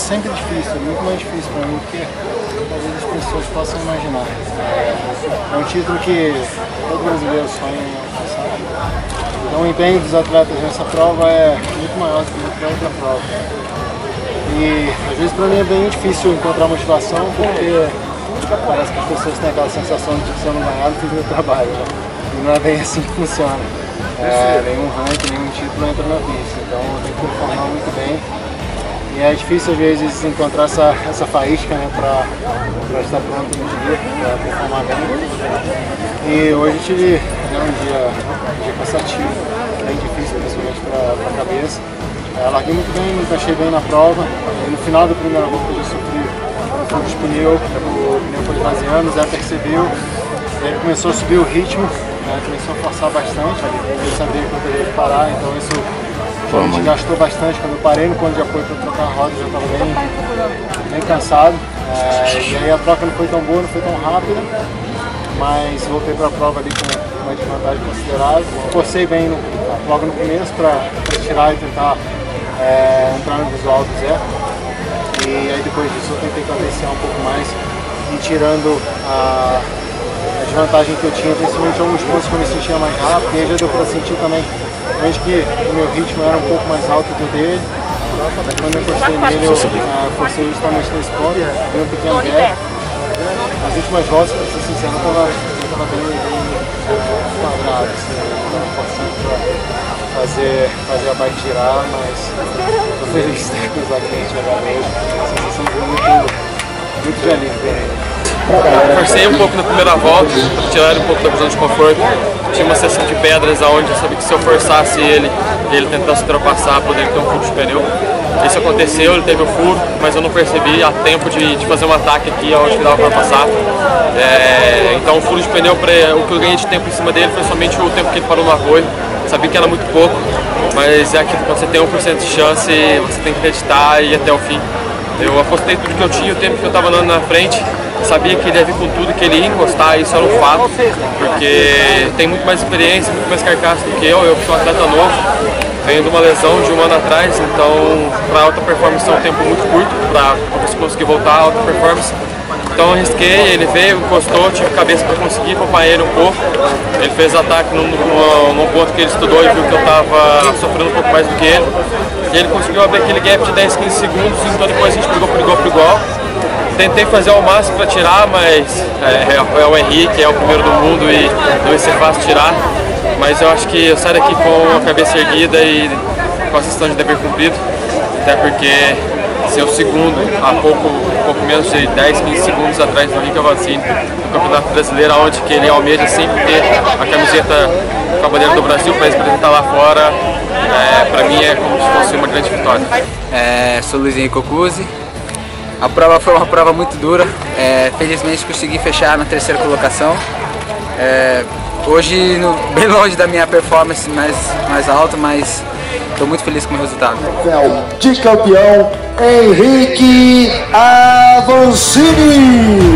sempre difícil, muito mais difícil para mim do que talvez as pessoas possam imaginar. É um título que todo brasileiro sonha em alcançar. Então o empenho dos atletas nessa prova é muito maior do que qualquer outra prova. E às vezes para mim é bem difícil encontrar motivação, porque parece que as pessoas têm aquela sensação de que se eu não ganhar, eu fiz meu trabalho, né? E não é bem assim que funciona. Nenhum ranking, nenhum título entra na pista, então eu tenho que performar muito bem. E é difícil às vezes encontrar essa faísca, né, para estar pronto no dia, para performar bem. E hoje tive um dia cansativo, bem difícil, principalmente para a cabeça. Larguei muito bem, me encaixei bem na prova. E no final da primeira volta eu já sofri um fundo de pneu, o pneu foi esvaziando, o Zé percebeu, ele começou a subir o ritmo, começou a forçar bastante, ele sabia que eu teria que parar, então isso me desgastou bastante. Quando eu parei no ponto de apoio para trocar a roda, eu já estava bem cansado. E aí a troca não foi tão boa, não foi tão rápida, mas voltei para a prova ali com uma desvantagem considerável. Forcei bem logo no começo para tirar e tentar entrar no visual do Zé. E aí depois disso eu tentei cadenciar um pouco mais e tirando a desvantagem que eu tinha, principalmente alguns pontos que eu me sentia mais rápido, e aí já deu para sentir também que o meu ritmo era um pouco mais alto que o dele. Quando eu encostei nele, eu forcei justamente nesse ponto, dei um pequeno gap. As últimas voltas, para ser sincero, eu estava bem quadrado, assim, forçando para fazer a bike girar, mas estou feliz de ter cruzado com esse jogador hoje. A sensação foi muito de alívio. Forcei um pouco na primeira volta, para tirar ele um pouco da visão de conforto. Tinha uma seção de pedras onde eu sabia que se eu forçasse ele tentasse ultrapassar, poderia ter um furo de pneu. Isso aconteceu, ele teve o furo, mas eu não percebi a tempo de fazer um ataque aqui onde que dava para passar. Então o furo de pneu, o que eu ganhei de tempo em cima dele foi somente o tempo que ele parou no apoio. Sabia que era muito pouco, mas é aquilo, quando você tem 1% de chance, você tem que acreditar e ir até o fim. Eu apostei tudo que eu tinha, o tempo que eu estava andando na frente. Sabia que ele ia vir com tudo, que ele ia encostar, isso era um fato, porque tem muito mais experiência, muito mais carcaça do que eu sou um atleta novo, venho de uma lesão de 1 ano atrás, então para alta performance é um tempo muito curto, para você conseguir voltar à alta performance. Então eu arrisquei, ele veio, encostou, tive cabeça para conseguir poupar ele um pouco. Ele fez ataque num ponto que ele estudou e viu que eu estava sofrendo um pouco mais do que ele. E ele conseguiu abrir aquele gap de 10, 15 segundos, então depois a gente brigou por igual. Tentei fazer ao máximo para tirar, mas é o Henrique, é o primeiro do mundo e não ia ser fácil tirar. Mas eu acho que eu saio daqui com a cabeça erguida e com a sensação de dever cumprido, até porque ser o segundo há pouco menos de 10, 15 segundos atrás do Henrique Avancini no Campeonato Brasileiro, onde que ele almeja sempre ter a camiseta com a bandeira do Brasil para representar lá fora, para mim é como se fosse uma grande vitória. Sou Luiz Henrique Ocuzzi. A prova foi uma prova muito dura, felizmente consegui fechar na 3ª colocação. Hoje bem longe da minha performance mais alta, mas estou muito feliz com o resultado. De campeão, Henrique Avancini.